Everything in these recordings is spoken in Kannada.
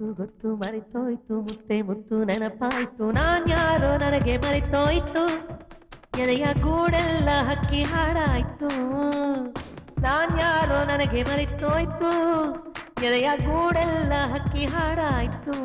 ಗೊತ್ತು ಗೊತ್ತು ಮರೆತೋಯ್ತು ಮುತ್ತೆ ಮುತ್ತು ನೆನಪಾಯ್ತು ನಾನ್ಯಾರೋ ನನಗೆ ಮರೆತೋಯ್ತು ಎದೆಯ ಗೂಡೆಲ್ಲ ಹಕ್ಕಿ ಹಾಡಾಯ್ತು ನಾನ್ಯಾರೋ ನನಗೆ ಮರೆತೋಯ್ತು ಎದೆಯ ಗೂಡೆಲ್ಲ ಹಕ್ಕಿ ಹಾಡಾಯ್ತು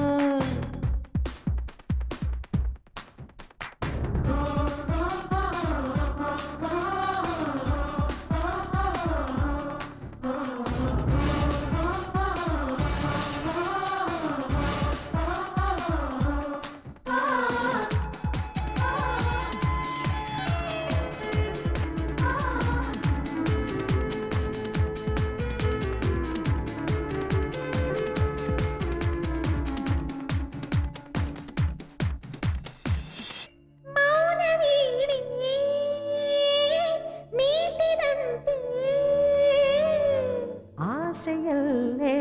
ಆಸೆಯಲ್ಲೇ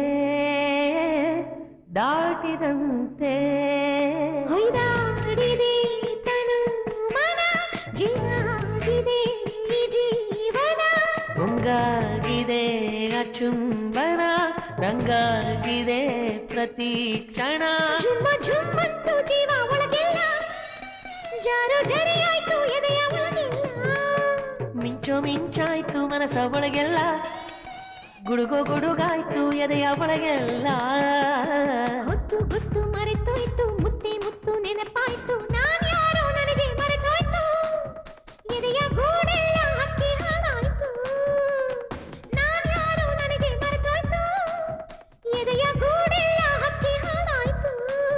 ದಾಟಿದಂತೆ ಹೊಯ್ದಾಡಿದೆ ತನು ಮನ ಜೀವಾಗಿದೆ ಈ ಜೀವನ ಮುಂಗಾಗಿದೆ ಅಚುಂಬನ ರಂಗಾಗಿದೆ ಪ್ರತಿ ಕ್ಷಣ ಝುಮ್ಮ ಝುಮ್ಮಂತು ಜೀವ ಒಳಗೆಲ್ಲ ಜಾರೋ ಜರಿಯಾಯ್ತು ಎದೆಯ ಒಳಗೆಲ್ಲ ಮಿಂಚೋ ಮಿಂಚಾಯ್ತು ಮನಸ ಒಳಗೆಲ್ಲ ಗುಡುಗೋ ಗುಡುಗಾಯ್ತು ಎದೆಯ ಒಳಗೆಲ್ಲ ಹೊತ್ತು ಗೊತ್ತು ಮರೆತೋಯ್ತು ಮುತ್ತೆ ಮುತ್ತು ನೆನಪಾಯ್ತು ನಾನ್ಯಾರೋ ನನಗೆ ಮರೆತೋಯ್ತು ಎದೆಯ ಗೂಡೆಲ್ಲ ಹಕ್ಕಿ ಹಾಡಾಯ್ತು ನಾನ್ಯಾರೋ ನನಗೆ ಮರೆತೋಯ್ತು ಎದೆಯ ಗೂಡೆಲ್ಲ ಹಕ್ಕಿ ಹಾಡಾಯ್ತು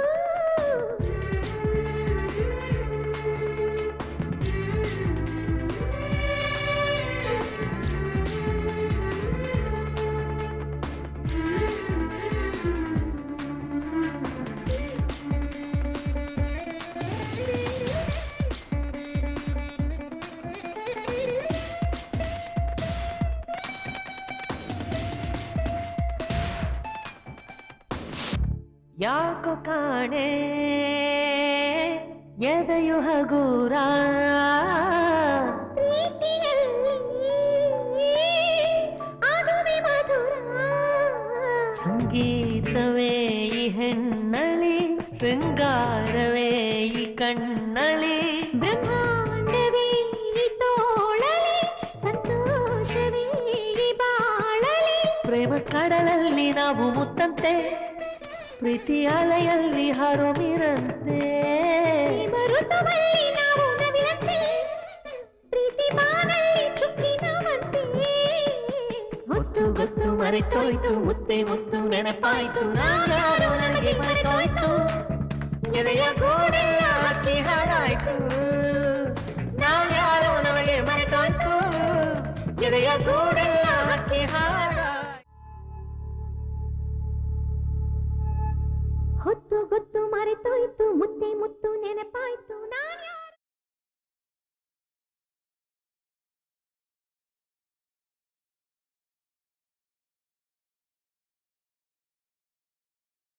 ಯಾಕೋ ಕಾಣೆ ಎದೆಯು ಹಗೂರ ಸಂಗೀತವೇ ಈ ಹೆಣ್ಣಳಿ ಶೃಂಗಾರವೇ ಈ ಕಣ್ಣಳಿ ಬ್ರಹ್ಮಾಂಡವೇ ಈ ತೋಳಲಿ ಸಂತೋಷವೇ ಈ ಬಾಳಲಿ ಪ್ರೇಮ ಕಡಲಲ್ಲಿ ನಾವು ಮುತ್ತಂತೆ ಪ್ರೀತಿ ಅಲೆಯಲ್ಲಿ ಹಾರೋ ಮೀರಂತೆ ಋತುವಲ್ಲಿ ನಾವು ನವಿರಂತೆ ಪ್ರೀತಿ ಬಾನಲ್ಲಿ ಚುಕ್ಕಿ ನಾವಂತೆ ಗೊತ್ತು ಗೊತ್ತು ಮರೆತೋಯ್ತು ಮುತ್ತೆ ಮುತ್ತು ನೆನಪಾಯ್ತು ನಾನ್ಯಾರೋ ನನಗೆ ಮರೆತೋಯ್ತು ಎದೆಯ ಗೂಡೆಲ್ಲ ಹಕ್ಕಿ ಹಾಡಾಯ್ತು ನಾನ್ಯಾರೋ ನಮಗೆ ಮರೆತೋಯ್ತು ಎದೆಯ ಗೂಡೆಲ್ಲ ಹಕ್ಕಿ ಹಾಡಾಯ್ತು ಹೊತ್ತು ಗೊತ್ತು ಮರೆತೋಯ್ತು ಮುತ್ತೆ ಮುತ್ತು ನೆನಪಾಯ್ತು ನಾ